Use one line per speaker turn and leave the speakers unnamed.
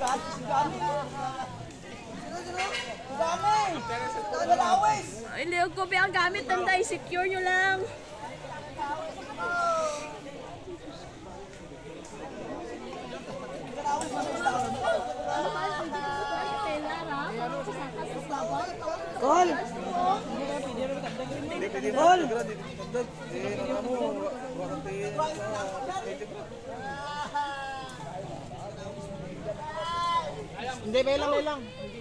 Ay, liog ko ang gamit tanda, secure nyo lang.
Kol! Kol! Hindi, may lang.